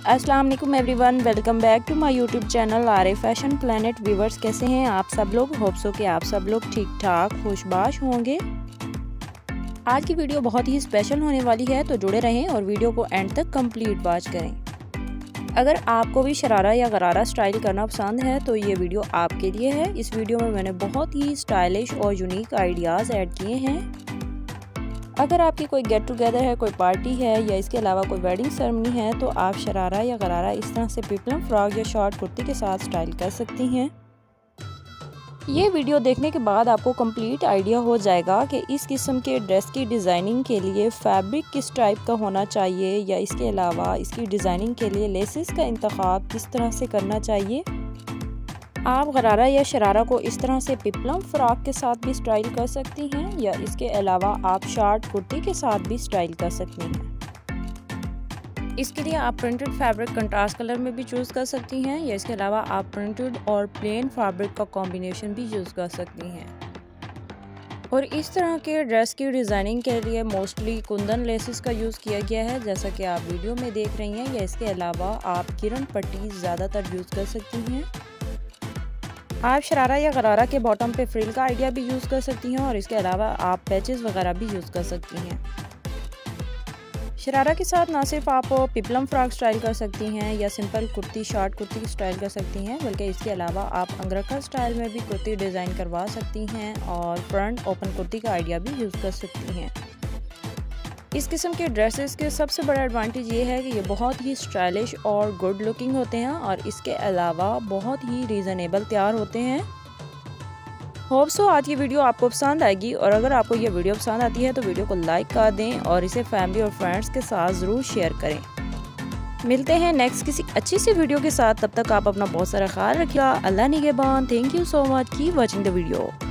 अस्सलाम वालेकुम everyone, welcome back to my YouTube channel आरे फैशन प्लेनेट। व्यूवर्स, कैसे हैं आप सब लोग? होप सो कि आप सब लोग ठीक ठाक खुशबाश होंगे। आज की वीडियो बहुत ही स्पेशल होने वाली है, तो जुड़े रहें और वीडियो को एंड तक कंप्लीट वॉच करें। अगर आपको भी शरारा या गरारा स्टाइल करना पसंद है तो ये वीडियो आपके लिए है। इस वीडियो में मैंने बहुत ही स्टाइलिश और यूनिक आइडियाज़ ऐड किए हैं। अगर आपकी कोई गेट टुगेदर है, कोई पार्टी है या इसके अलावा कोई वेडिंग सेरेमनी है तो आप शरारा या गरारा इस तरह से पिपलम फ्रॉक या शॉर्ट कुर्ती के साथ स्टाइल कर सकती हैं। ये वीडियो देखने के बाद आपको कंप्लीट आइडिया हो जाएगा कि इस किस्म के ड्रेस की डिज़ाइनिंग के लिए फैब्रिक किस टाइप का होना चाहिए या इसके अलावा इसकी डिज़ाइनिंग के लिए लेसेस का इंतखाब किस तरह से करना चाहिए। आप गरारा या शरारा को इस तरह से पिपलम फ्रॉक के साथ भी स्टाइल कर सकती हैं या इसके अलावा आप शॉर्ट कुर्ती के साथ भी स्टाइल कर सकती हैं। इसके लिए आप प्रिंटेड फैब्रिक कंट्रास्ट कलर में भी चूज़ कर सकती हैं या इसके अलावा आप प्रिंटेड और प्लेन फैब्रिक का कॉम्बिनेशन भी यूज़ कर सकती हैं। और इस तरह के ड्रेस की डिज़ाइनिंग के लिए मोस्टली कुंदन लेसेस का यूज़ किया गया है, जैसा कि आप वीडियो में देख रही हैं, या इसके अलावा आप किरण पट्टी ज़्यादातर यूज़ कर सकती हैं। आप शरारा या गरारा के बॉटम पे फ्रिल का आइडिया भी यूज़ कर सकती हैं और इसके अलावा आप पैचेस वगैरह भी यूज़ कर सकती हैं। शरारा के साथ ना सिर्फ आप पिपलम फ्रॉक स्टाइल कर सकती हैं या simple kurti short kurti style कर सकती हैं, बल्कि इसके अलावा आप अंगरखा स्टाइल में भी कुर्ती डिज़ाइन करवा सकती हैं और फ्रंट ओपन कुर्ती का आइडिया भी यूज़ कर सकती हैं। इस किस्म के ड्रेसेस के सबसे बड़ा एडवांटेज ये है कि ये बहुत ही स्टाइलिश और गुड लुकिंग होते हैं और इसके अलावा बहुत ही रीज़नेबल तैयार होते हैं। होप सो आज की वीडियो आपको पसंद आएगी, और अगर आपको ये वीडियो पसंद आती है तो वीडियो को लाइक कर दें और इसे फैमिली और फ्रेंड्स के साथ ज़रूर शेयर करें। मिलते हैं नेक्स्ट किसी अच्छी सी वीडियो के साथ। तब तक आप अपना बहुत सारा ख्याल रखिएगा। अल्लाह निगहबान। Thank you so much. Keep watching the video.